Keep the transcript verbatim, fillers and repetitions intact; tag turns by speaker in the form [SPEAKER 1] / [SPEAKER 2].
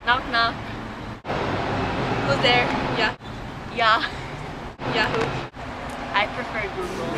[SPEAKER 1] Knock knock. Who's there? Yeah. Yeah. Yeah, who?
[SPEAKER 2] I prefer Google.